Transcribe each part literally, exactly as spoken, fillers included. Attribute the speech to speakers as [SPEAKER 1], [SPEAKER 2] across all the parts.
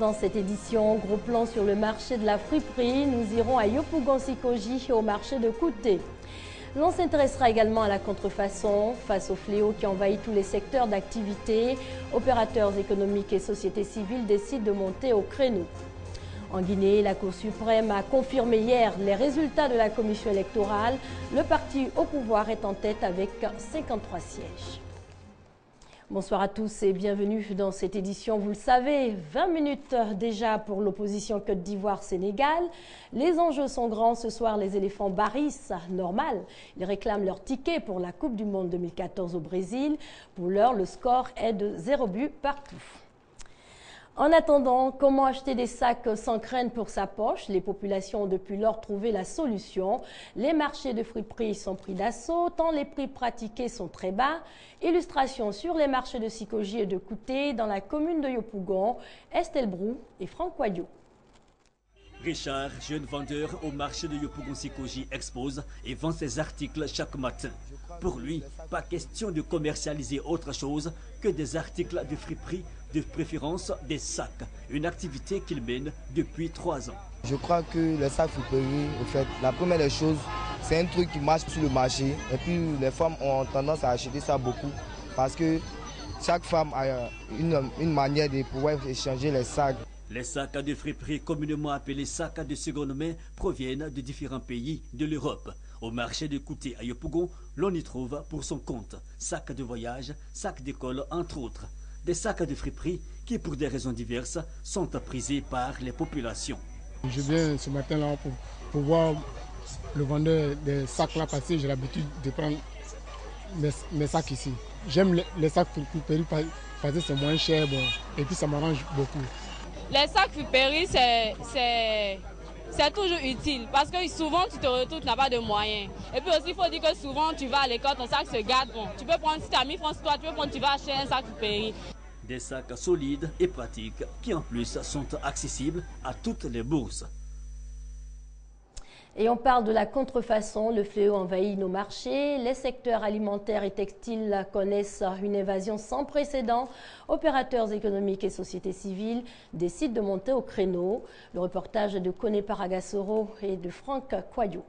[SPEAKER 1] Dans cette édition, gros plan sur le marché de la friperie, nous irons à Yopougon-Sikoji au marché de Kouté. L'on s'intéressera également à la contrefaçon face au fléau qui envahit tous les secteurs d'activité. Opérateurs économiques et sociétés civiles décident de monter au créneau. En Guinée, la Cour suprême a confirmé hier les résultats de la commission électorale. Le parti au pouvoir est en tête avec cinquante-trois sièges. Bonsoir à tous et bienvenue dans cette édition. Vous le savez, vingt minutes déjà pour l'opposition Côte d'Ivoire-Sénégal. Les enjeux sont grands. Ce soir, les éléphants barrissent, normal. Ils réclament leur ticket pour la Coupe du Monde deux mille quatorze au Brésil. Pour l'heure, le score est de zéro but partout. En attendant, comment acheter des sacs sans crainte pour sa poche? Les populations ont depuis lors trouvé la solution. Les marchés de friperie sont pris d'assaut, tant les prix pratiqués sont très bas. Illustration sur les marchés de Sikoji et de Kouté dans la commune de Yopougon, Estelle Brou et Franck Wadio.
[SPEAKER 2] Richard, jeune vendeur au marché de Yopougon-Sikoji, expose et vend ses articles chaque matin. Pour lui, pas question de commercialiser autre chose que des articles de friperie, de préférence des sacs, une activité qu'il mène depuis trois ans.
[SPEAKER 3] Je crois que les sacs friperie, au fait, la première des choses, c'est un truc qui marche sur le marché. Et puis les femmes ont tendance à acheter ça beaucoup parce que chaque femme a une, une manière de pouvoir échanger les sacs.
[SPEAKER 2] Les sacs de friperie, communément appelés sacs de seconde main, proviennent de différents pays de l'Europe. Au marché de Kouté à Yopougon, l'on y trouve pour son compte sacs de voyage, sacs d'école, entre autres. Des sacs de friperie qui, pour des raisons diverses, sont prisés par les populations.
[SPEAKER 4] Je viens ce matin-là pour, pour voir le vendeur des sacs là passer. J'ai l'habitude de prendre mes, mes sacs ici. J'aime les, les sacs friperie parce que c'est moins cher, bon, et puis ça m'arrange beaucoup.
[SPEAKER 5] Les sacs friperie, c'est toujours utile parce que souvent tu te retrouves, tu n'as pas de moyens. Et puis aussi, il faut dire que souvent tu vas à l'école, ton sac se gâte. Bon, tu peux prendre, si tu as mis France toi, tu peux prendre, tu vas acheter un sac friperie.
[SPEAKER 2] Des sacs solides et pratiques qui en plus sont accessibles à toutes les bourses.
[SPEAKER 1] Et on parle de la contrefaçon. Le fléau envahit nos marchés. Les secteurs alimentaires et textiles connaissent une évasion sans précédent. Opérateurs économiques et sociétés civiles décident de monter au créneau. Le reportage de Koné Paragasoro et de Franck Kwadio.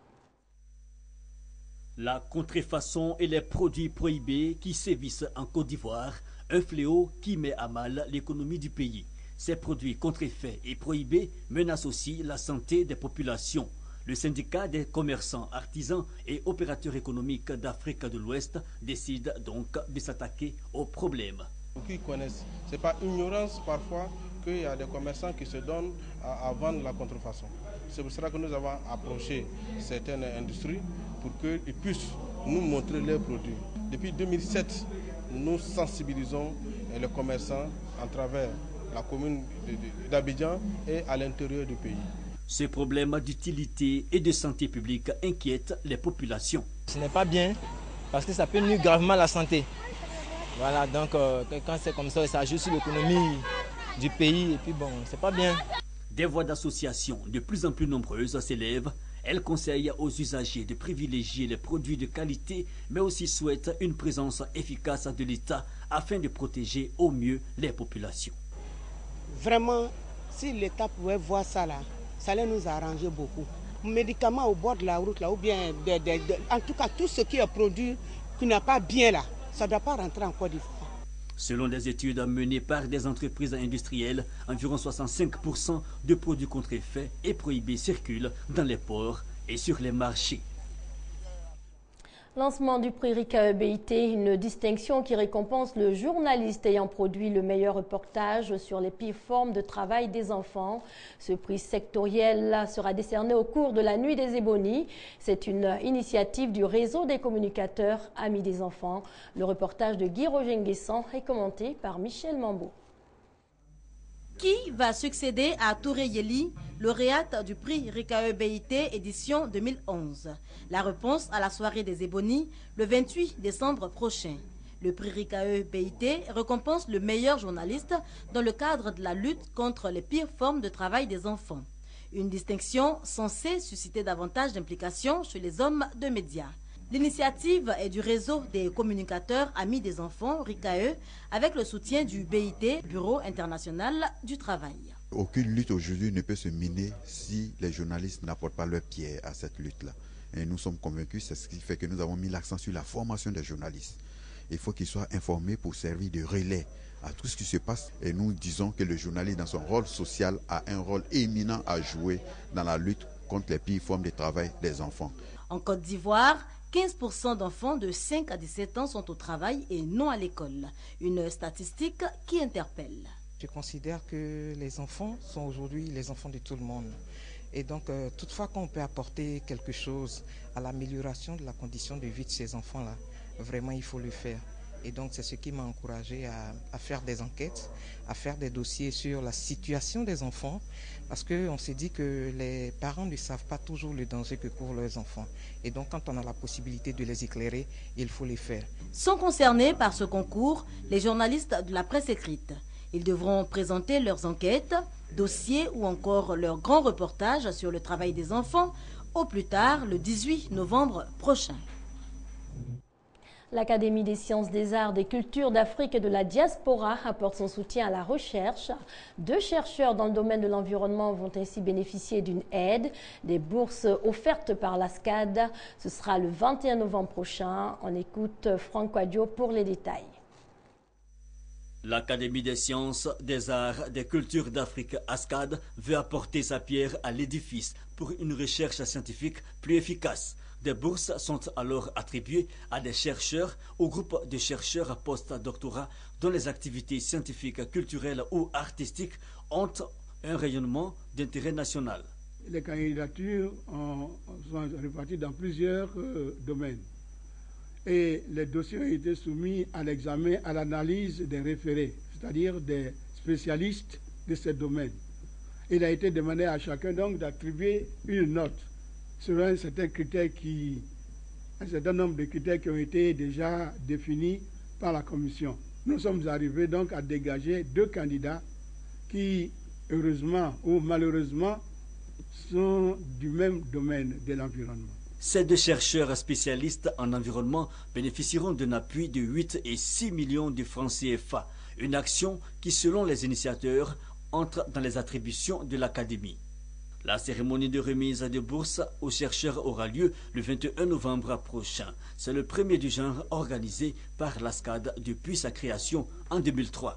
[SPEAKER 2] La contrefaçon et les produits prohibés qui sévissent en Côte d'Ivoire, un fléau qui met à mal l'économie du pays. Ces produits contrefaits et prohibés menacent aussi la santé des populations. Le syndicat des commerçants, artisans et opérateurs économiques d'Afrique de l'Ouest décide donc de s'attaquer au problème.
[SPEAKER 6] Ils connaissent. Ce n'est pas ignorance parfois qu'il y a des commerçants qui se donnent à, à vendre la contrefaçon. C'est pour cela que nous avons approché certaines industries pour qu'ils puissent nous montrer leurs produits. Depuis deux mille sept, nous sensibilisons les commerçants à travers la commune d'Abidjan et à l'intérieur du pays.
[SPEAKER 2] Ces problèmes d'utilité et de santé publique inquiètent les populations.
[SPEAKER 7] Ce n'est pas bien parce que ça peut nuire gravement à la santé. Voilà, donc euh, quand c'est comme ça, ça joue sur l'économie du pays et puis bon, c'est pas bien.
[SPEAKER 2] Des voix d'association de plus en plus nombreuses s'élèvent. Elles conseillent aux usagers de privilégier les produits de qualité, mais aussi souhaitent une présence efficace de l'État afin de protéger au mieux les populations.
[SPEAKER 8] Vraiment, si l'État pouvait voir ça là, ça allait nous arranger beaucoup. Médicaments au bord de la route là, ou bien de, de, de, en tout cas tout ce qui est produit qui n'a pas bien là, ça ne doit pas rentrer en Côte d'Ivoire.
[SPEAKER 2] Selon des études menées par des entreprises industrielles, environ soixante-cinq pour cent de produits contrefaits et prohibés circulent dans les ports et sur les marchés.
[SPEAKER 1] Lancement du prix Rika E B I T, une distinction qui récompense le journaliste ayant produit le meilleur reportage sur les pires formes de travail des enfants. Ce prix sectoriel sera décerné au cours de la Nuit des Ébonies. C'est une initiative du réseau des communicateurs Amis des enfants. Le reportage de Guy Rogenguessan est commenté par Michel Mambo.
[SPEAKER 9] Qui va succéder à Touré Yeli, lauréate du prix Rika E B I T édition deux mille onze? La réponse à la soirée des Ébonies le vingt-huit décembre prochain. Le prix Rika E B I T récompense le meilleur journaliste dans le cadre de la lutte contre les pires formes de travail des enfants. Une distinction censée susciter davantage d'implication chez les hommes de médias. L'initiative est du réseau des communicateurs amis des enfants, R I C A E, avec le soutien du B I T, Bureau international du travail.
[SPEAKER 10] Aucune lutte aujourd'hui ne peut se mener si les journalistes n'apportent pas leur pierre à cette lutte-là. Et nous sommes convaincus, c'est ce qui fait que nous avons mis l'accent sur la formation des journalistes. Il faut qu'ils soient informés pour servir de relais à tout ce qui se passe. Et nous disons que le journaliste, dans son rôle social, a un rôle éminent à jouer dans la lutte contre les pires formes de travail des enfants.
[SPEAKER 9] En Côte d'Ivoire, quinze pour cent d'enfants de cinq à dix-sept ans sont au travail et non à l'école. Une statistique qui interpelle.
[SPEAKER 11] Je considère que les enfants sont aujourd'hui les enfants de tout le monde. Et donc, euh, toutefois qu'on peut apporter quelque chose à l'amélioration de la condition de vie de ces enfants-là, vraiment il faut le faire. Et donc c'est ce qui m'a encouragé à, à faire des enquêtes, à faire des dossiers sur la situation des enfants, parce qu'on s'est dit que les parents ne savent pas toujours le danger que courent leurs enfants. Et donc quand on a la possibilité de les éclairer, il faut les faire.
[SPEAKER 9] Sont concernés par ce concours les journalistes de la presse écrite. Ils devront présenter leurs enquêtes, dossiers ou encore leurs grands reportages sur le travail des enfants au plus tard le dix-huit novembre prochain.
[SPEAKER 1] L'Académie des sciences, des arts, des cultures d'Afrique et de la diaspora apporte son soutien à la recherche. Deux chercheurs dans le domaine de l'environnement vont ainsi bénéficier d'une aide, des bourses offertes par l'ASCAD. Ce sera le vingt et un novembre prochain. On écoute Franck Quadio pour les détails.
[SPEAKER 2] L'Académie des sciences, des arts, des cultures d'Afrique, ASCAD, veut apporter sa pierre à l'édifice pour une recherche scientifique plus efficace. Des bourses sont alors attribuées à des chercheurs, au groupe de chercheurs post-doctorat dont les activités scientifiques, culturelles ou artistiques ont un rayonnement d'intérêt national.
[SPEAKER 12] Les candidatures ont, sont réparties dans plusieurs euh, domaines. Et les dossiers ont été soumis à l'examen, à l'analyse des référés, c'est-à-dire des spécialistes de ce domaine. Il a été demandé à chacun donc d'attribuer une note selon un certain critère qui, un certain nombre de critères qui ont été déjà définis par la commission. Nous sommes arrivés donc à dégager deux candidats qui, heureusement ou malheureusement, sont du même domaine de l'environnement.
[SPEAKER 2] Ces deux chercheurs spécialistes en environnement bénéficieront d'un appui de huit et six millions de francs C F A, une action qui, selon les initiateurs, entre dans les attributions de l'Académie. La cérémonie de remise de bourse aux chercheurs aura lieu le vingt et un novembre prochain. C'est le premier du genre organisé par l'ASCAD depuis sa création en deux mille trois.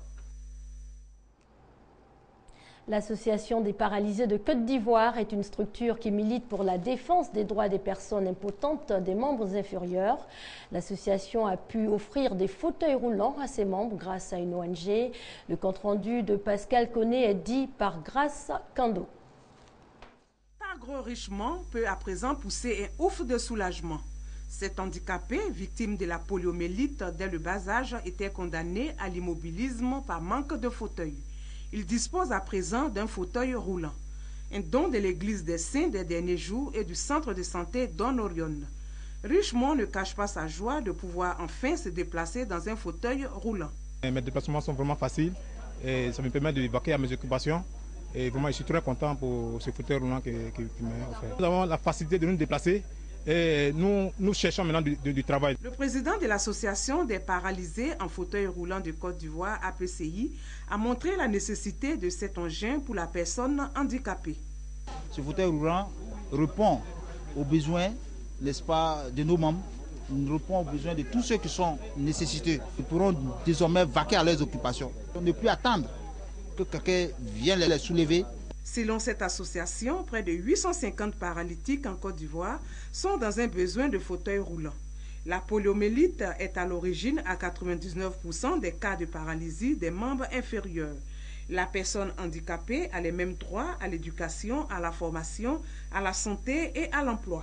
[SPEAKER 1] L'Association des paralysés de Côte d'Ivoire est une structure qui milite pour la défense des droits des personnes impotentes des membres inférieurs. L'association a pu offrir des fauteuils roulants à ses membres grâce à une O N G. Le compte-rendu de Pascal Koné est dit par Grace Kando.
[SPEAKER 13] Gros Richemont peut à présent pousser un ouf de soulagement. Cet handicapé, victime de la poliomyélite dès le bas âge, était condamné à l'immobilisme par manque de fauteuil. Il dispose à présent d'un fauteuil roulant. Un don de l'église des saints des derniers jours et du centre de santé Don Orion. Richemont ne cache pas sa joie de pouvoir enfin se déplacer dans un fauteuil roulant.
[SPEAKER 14] Mes déplacements sont vraiment faciles et ça me permet de vaquer à mes occupations. Et vraiment, je suis très content pour ce fauteuil roulant qui, qui, qui m'a offert. Nous avons la facilité de nous déplacer et nous, nous cherchons maintenant du, du, du travail.
[SPEAKER 13] Le président de l'association des paralysés en fauteuil roulant de Côte d'Ivoire, A P C I, a montré la nécessité de cet engin pour la personne handicapée.
[SPEAKER 15] Ce fauteuil roulant répond aux besoins, n'est-ce pas, de nos membres. Il répond aux besoins de tous ceux qui sont nécessités. Ils pourront désormais vaquer à leurs occupations. On ne peut plus attendre que quelqu'un vienne les soulever.
[SPEAKER 13] Selon cette association, près de huit cent cinquante paralytiques en Côte d'Ivoire sont dans un besoin de fauteuil roulant. La poliomyélite est à l'origine à quatre-vingt-dix-neuf pour cent des cas de paralysie des membres inférieurs. La personne handicapée a les mêmes droits à l'éducation, à la formation, à la santé et à l'emploi.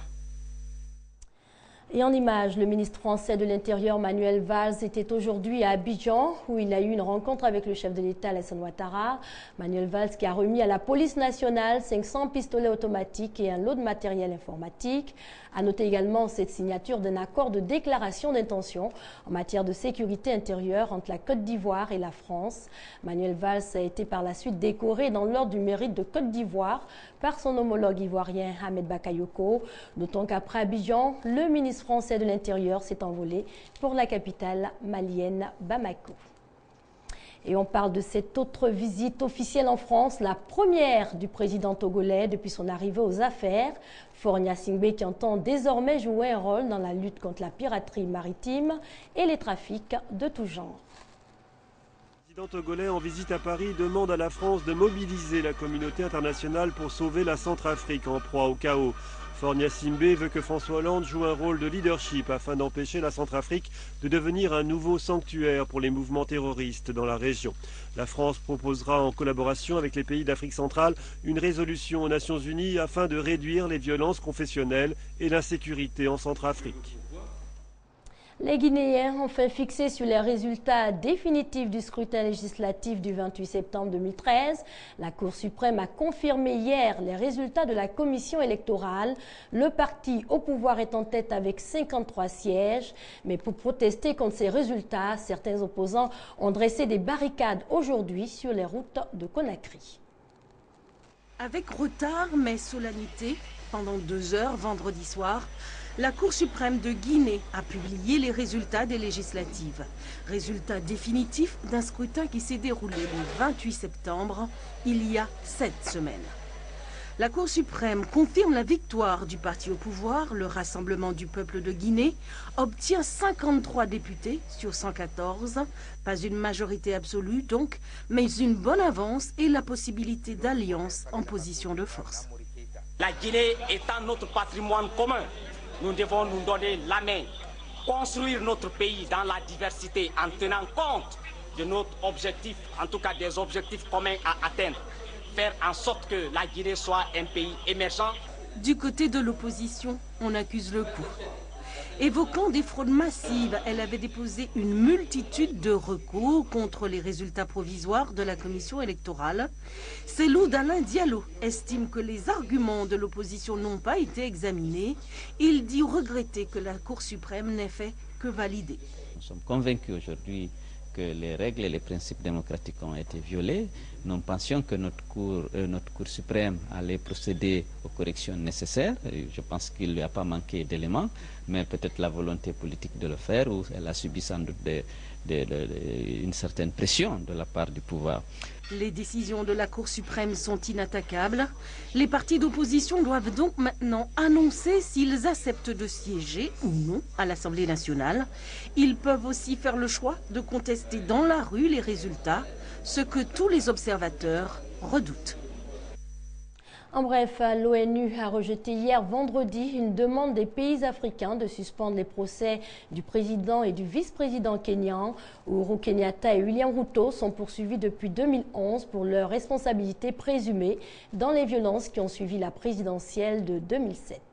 [SPEAKER 1] Et en images, le ministre français de l'Intérieur Manuel Valls était aujourd'hui à Abidjan où il a eu une rencontre avec le chef de l'État Alassane Ouattara. Manuel Valls qui a remis à la police nationale cinq cents pistolets automatiques et un lot de matériel informatique. À noter également cette signature d'un accord de déclaration d'intention en matière de sécurité intérieure entre la Côte d'Ivoire et la France. Manuel Valls a été par la suite décoré dans l'ordre du mérite de Côte d'Ivoire par son homologue ivoirien Ahmed Bakayoko. Notons qu'après Abidjan, le ministre français de l'Intérieur s'est envolé pour la capitale malienne Bamako. Et on parle de cette autre visite officielle en France, la première du président togolais depuis son arrivée aux affaires. Faure Gnassingbé qui entend désormais jouer un rôle dans la lutte contre la piraterie maritime et les trafics de tout genre.
[SPEAKER 16] Le président togolais en visite à Paris demande à la France de mobiliser la communauté internationale pour sauver la Centrafrique en proie au chaos. Faure Gnassingbé veut que François Hollande joue un rôle de leadership afin d'empêcher la Centrafrique de devenir un nouveau sanctuaire pour les mouvements terroristes dans la région. La France proposera en collaboration avec les pays d'Afrique centrale une résolution aux Nations Unies afin de réduire les violences confessionnelles et l'insécurité en Centrafrique.
[SPEAKER 1] Les Guinéens ont enfin fixé sur les résultats définitifs du scrutin législatif du vingt-huit septembre deux mille treize. La Cour suprême a confirmé hier les résultats de la commission électorale. Le parti au pouvoir est en tête avec cinquante-trois sièges. Mais pour protester contre ces résultats, certains opposants ont dressé des barricades aujourd'hui sur les routes de Conakry.
[SPEAKER 17] Avec retard mais solennité, pendant deux heures vendredi soir, la Cour suprême de Guinée a publié les résultats des législatives. Résultats définitifs d'un scrutin qui s'est déroulé le vingt-huit septembre, il y a sept semaines. La Cour suprême confirme la victoire du parti au pouvoir. Le Rassemblement du peuple de Guinée obtient cinquante-trois députés sur cent quatorze. Pas une majorité absolue donc, mais une bonne avance et la possibilité d'alliance en position de force.
[SPEAKER 18] La Guinée étant notre patrimoine commun, nous devons nous donner la main, construire notre pays dans la diversité en tenant compte de notre objectif, en tout cas des objectifs communs à atteindre. Faire en sorte que la Guinée soit un pays émergent.
[SPEAKER 17] Du côté de l'opposition, on accuse le coup. Évoquant des fraudes massives, elle avait déposé une multitude de recours contre les résultats provisoires de la commission électorale. Cellou Dalein Diallo estime que les arguments de l'opposition n'ont pas été examinés. Il dit regretter que la Cour suprême n'ait fait que valider.
[SPEAKER 19] Nous sommes convaincus aujourd'hui que les règles et les principes démocratiques ont été violés. Nous pensions que notre Cour, euh, notre Cour suprême allait procéder aux corrections nécessaires. Je pense qu'il ne lui a pas manqué d'éléments, mais peut-être la volonté politique de le faire, ou elle a subi sans doute de, de, de, de, une certaine pression de la part du pouvoir.
[SPEAKER 17] Les décisions de la Cour suprême sont inattaquables. Les partis d'opposition doivent donc maintenant annoncer s'ils acceptent de siéger ou non à l'Assemblée nationale. Ils peuvent aussi faire le choix de contester dans la rue les résultats, ce que tous les observateurs redoutent.
[SPEAKER 1] En bref, l'ONU a rejeté hier vendredi une demande des pays africains de suspendre les procès du président et du vice-président kényan. Uhuru Kenyatta et William Ruto sont poursuivis depuis deux mille onze pour leur responsabilité présumée dans les violences qui ont suivi la présidentielle de deux mille sept.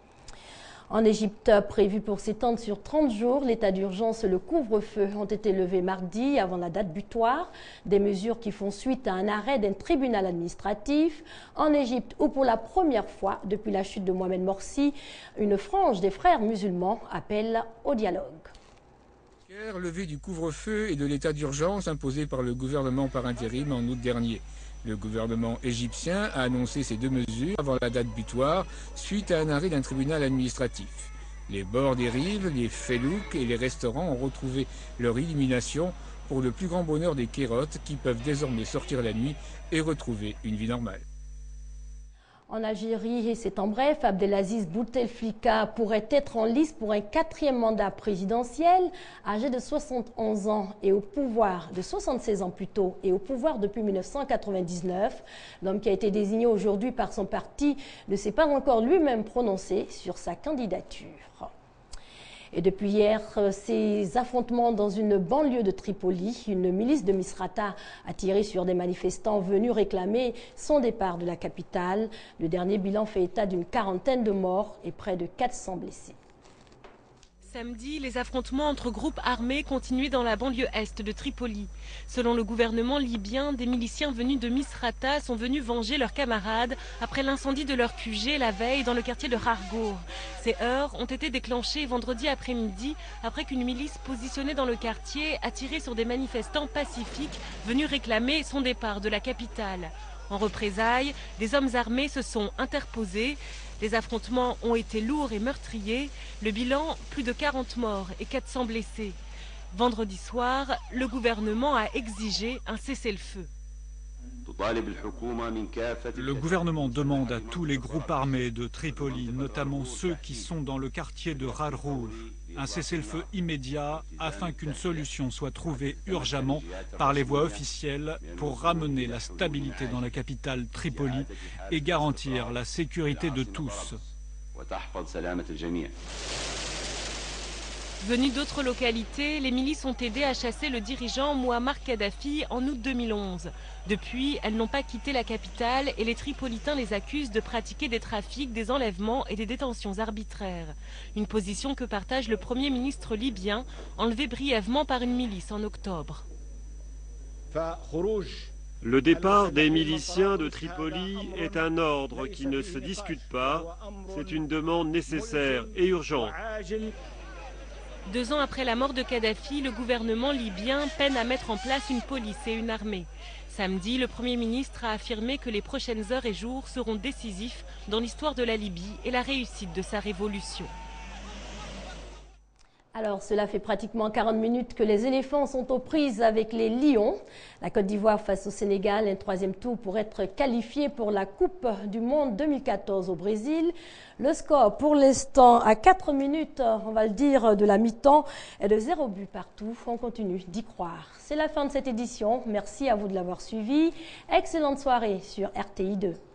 [SPEAKER 1] En Égypte, prévu pour s'étendre sur trente jours, l'état d'urgence et le couvre-feu ont été levés mardi avant la date butoir. Des mesures qui font suite à un arrêt d'un tribunal administratif. En Égypte, où pour la première fois depuis la chute de Mohamed Morsi, une frange des frères musulmans appelle au dialogue.
[SPEAKER 20] Hier, levée du couvre-feu et de l'état d'urgence imposé par le gouvernement par intérim en août dernier. Le gouvernement égyptien a annoncé ces deux mesures avant la date butoir suite à un arrêt d'un tribunal administratif. Les bords des rives, les felouks et les restaurants ont retrouvé leur illumination pour le plus grand bonheur des kérotes qui peuvent désormais sortir la nuit et retrouver une vie normale.
[SPEAKER 1] En Algérie, et c'est en bref, Abdelaziz Bouteflika pourrait être en lice pour un quatrième mandat présidentiel. Âgé de soixante et onze ans et au pouvoir, de soixante-seize ans plutôt, et au pouvoir depuis mille neuf cent quatre-vingt-dix-neuf, l'homme qui a été désigné aujourd'hui par son parti ne s'est pas encore lui-même prononcé sur sa candidature. Et depuis hier, ces affrontements dans une banlieue de Tripoli, une milice de Misrata a tiré sur des manifestants venus réclamer son départ de la capitale. Le dernier bilan fait état d'une quarantaine de morts et près de quatre cents blessés.
[SPEAKER 21] Samedi, les affrontements entre groupes armés continuaient dans la banlieue est de Tripoli. Selon le gouvernement libyen, des miliciens venus de Misrata sont venus venger leurs camarades après l'incendie de leur Q G la veille dans le quartier de Khargour. Ces heurts ont été déclenchés vendredi après-midi après qu'une milice positionnée dans le quartier a tiré sur des manifestants pacifiques venus réclamer son départ de la capitale. En représailles, des hommes armés se sont interposés. Les affrontements ont été lourds et meurtriers. Le bilan, plus de quarante morts et quatre cents blessés. Vendredi soir, le gouvernement a exigé un cessez-le-feu.
[SPEAKER 22] Le gouvernement demande à tous les groupes armés de Tripoli, notamment ceux qui sont dans le quartier de Khargour, un cessez-le-feu immédiat afin qu'une solution soit trouvée urgemment par les voies officielles pour ramener la stabilité dans la capitale Tripoli et garantir la sécurité de tous.
[SPEAKER 21] Venus d'autres localités, les milices ont aidé à chasser le dirigeant Mouammar Kadhafi en août deux mille onze. Depuis, elles n'ont pas quitté la capitale et les Tripolitains les accusent de pratiquer des trafics, des enlèvements et des détentions arbitraires. Une position que partage le Premier ministre libyen, enlevé brièvement par une milice en octobre.
[SPEAKER 16] Le départ des miliciens de Tripoli est un ordre qui ne se discute pas. C'est une demande nécessaire et urgente.
[SPEAKER 21] Deux ans après la mort de Kadhafi, le gouvernement libyen peine à mettre en place une police et une armée. Samedi, le Premier ministre a affirmé que les prochaines heures et jours seront décisifs dans l'histoire de la Libye et la réussite de sa révolution.
[SPEAKER 1] Alors, cela fait pratiquement quarante minutes que les éléphants sont aux prises avec les lions. La Côte d'Ivoire face au Sénégal, un troisième tour pour être qualifié pour la Coupe du Monde deux mille quatorze au Brésil. Le score pour l'instant à quatre minutes, on va le dire, de la mi-temps est de zéro but partout. On continue d'y croire. C'est la fin de cette édition. Merci à vous de l'avoir suivi. Excellente soirée sur R T I deux.